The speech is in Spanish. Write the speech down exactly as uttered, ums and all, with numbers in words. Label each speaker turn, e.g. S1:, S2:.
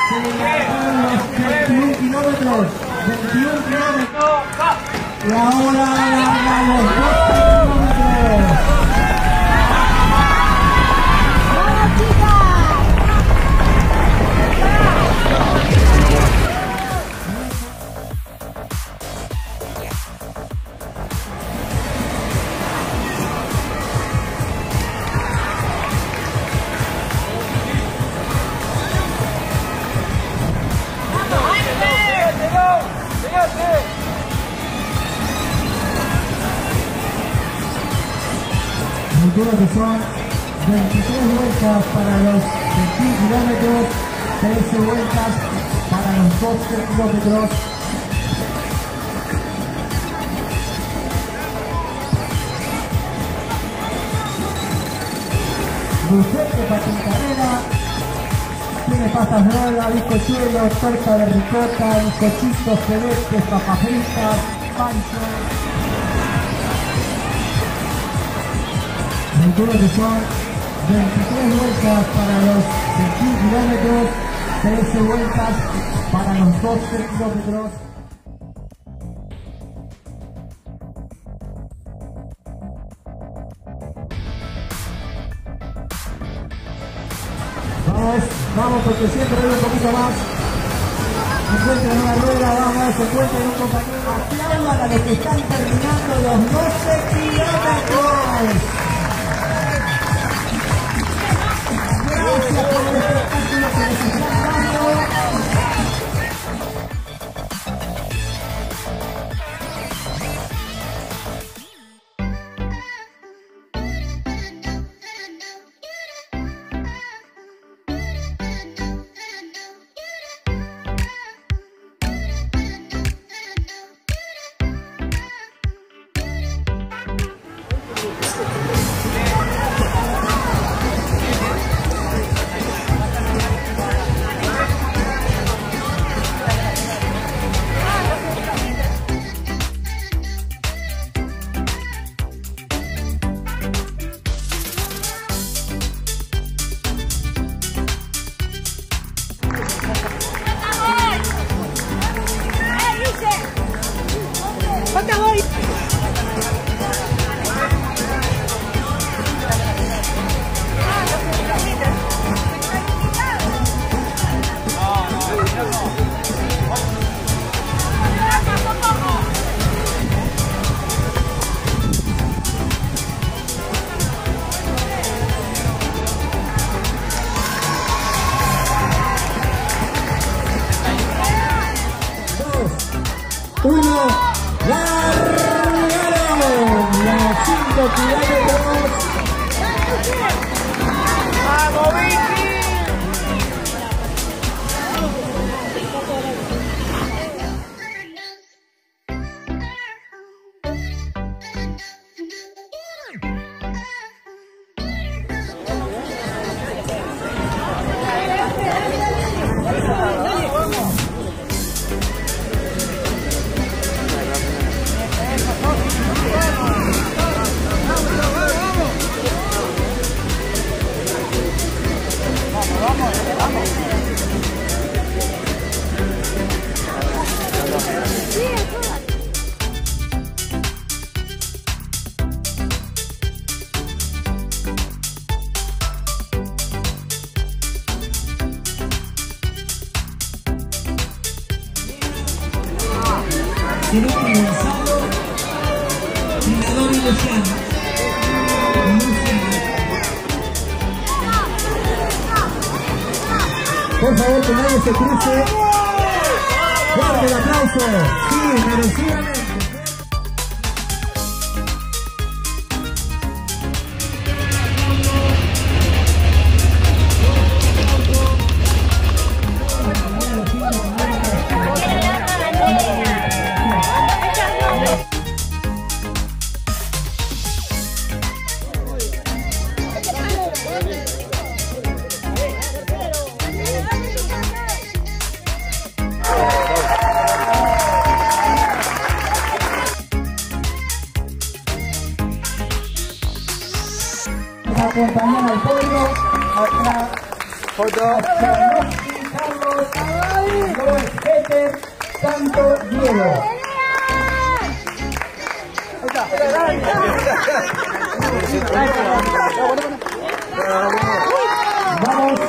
S1: se largaron los veintiún kilómetros. veintiún kilómetros. Y ahora largan los dos kilómetros. Calculo que son veintitrés vueltas para los veintiún kilómetros, trece vueltas para los doce kilómetros. Buffet de patincarera, tiene pastas nuevas, bizcochuelos, torta de ricota, bizcochitos, filetes, papas fritas, pancho. Calculo que son veintitrés vueltas para los veintiún kilómetros, trece vueltas para los doce kilómetros. Vamos, vamos porque siempre hay un poquito más. Encuentren una rueda, vamos, se encuentren un compañero. Aplaudan a los que están terminando los doce kilómetros. Gracias por el espectáculo que les están dando. Uno, largaron los cinco kilómetros. ¡Vamos, Vicky! Queremos Gonzalo, Senador y Luciano. Por favor, que nadie se cruce. Fuerte el aplauso. Sí, merecidamente.
S2: Foto.
S1: Los Peter Santo Diego. Vamos.